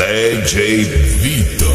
DJ Vitor,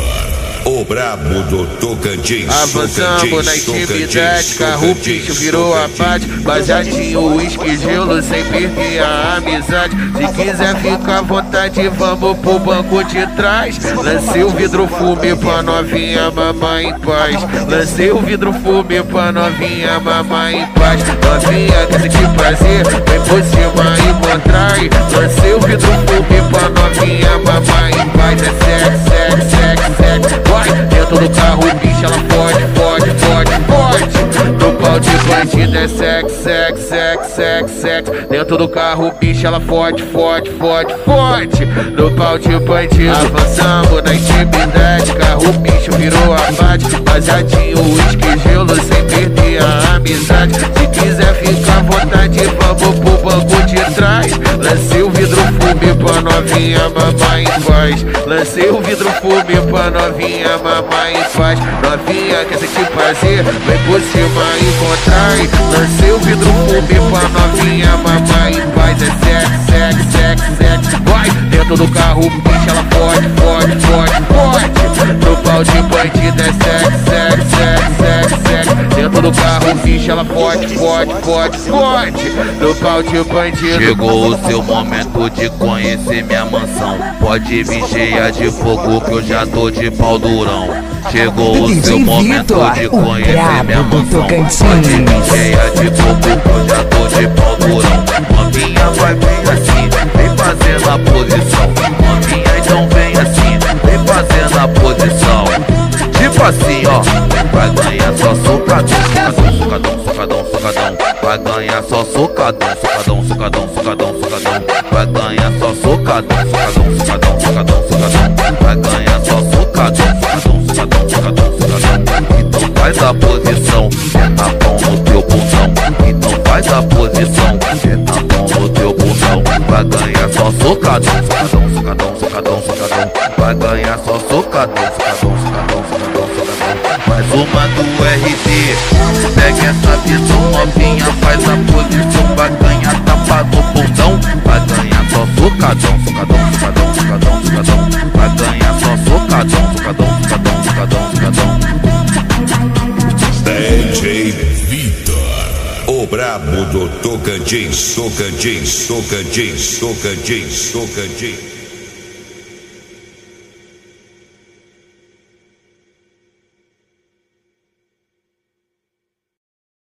o brabo do Tocantins. Avançamos na intimidade, carro o bicho virou abate. Baseadinho, uísque, gelo, sem perder a amizade. Se quiser ficar à vontade, vamos pro banco de trás. Lancei o vidro fume pra novinha mamar em paz. Lancei o vidro fume pra novinha mamar em paz. Novinha quer sentir prazer, vem por cima e contrai. Lancei o vidro fume pra novinha mamar em paz. É sexo, sexo, sexo, sexo. Vai dentro do carro, bicho, ela fode, fode, fode, fode. No pau de bandido é sexo, sexo, sexo, sexo, sexo. Dentro do carro, bicho, ela fode, fode, fode, fode. No pau de bandido, avançamos na intimidade. Carro, bicho, virou abate. Baseadinho, uísque, gelo, sem perder a amizade. Se quiser ficar à vontade, vamos pro banco de trás. Lancei o vidro fume pra novinha mamar em paz. Lancei o vidro fume pra novinha mamar em paz. Novinha quer sentir prazer, vem por cima e contrai. Lancei o vidro fume pra novinha mamar em paz. É sexo, sexo, sexo, sexo. Vai dentro do carro, bicho, ela fode, fode, fode, fode. No pau de bandido é sexo, sexo, sexo, sexo, sexo. Dentro do carro, bicho, ela fode, fode, fode, fode. No pau de bandido. Chegou o seu momento de conhecer minha mansão. Pode vir cheia de fogo que eu já tô de pau durão. Chegou o seu momento de conhecer minha mansão. Pode vir cheia de fogo que eu já tô de pau durão. Novinha vai vir assim, vem fazendo a posição. Novinha então vem assim, vem fazendo a posição. Tipo assim, ó, vai ganhar só socadão, socadão, socadão, socadão. Vai ganhar só socadão, socadão, socadão, socadão, socadão. Vai ganhar só socadão, socadão, socadão, socadão, socadão. Vai ganhar só socadão, socadão, socadão, socadão, socadão. Então faz a posição, senta a mão no teu bundão. Então faz a posição, senta a mão no teu bundão. Vai ganhar só socadão, socadão, socadão, socadão, socadão. Vai ganhar só socadão, socadão, socadão, socadão, socadão. Mais uma do RD, pega essa visão novinha, faz a posição. Vai ganhar tapa no bundão. Vai ganhar só socadão, socadão, socadão, socadão, socadão. Vai ganhar só socadão, socadão, socadão, socadão, socadão. DJ Vitor, o brabo do Tocantins, Tocantins, Tocantins, Tocantins, Tocantins.